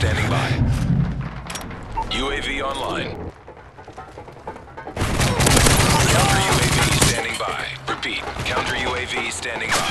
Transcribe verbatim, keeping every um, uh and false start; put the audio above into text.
standing by. U A V online. Counter U A V standing by. Repeat, counter U A V standing by.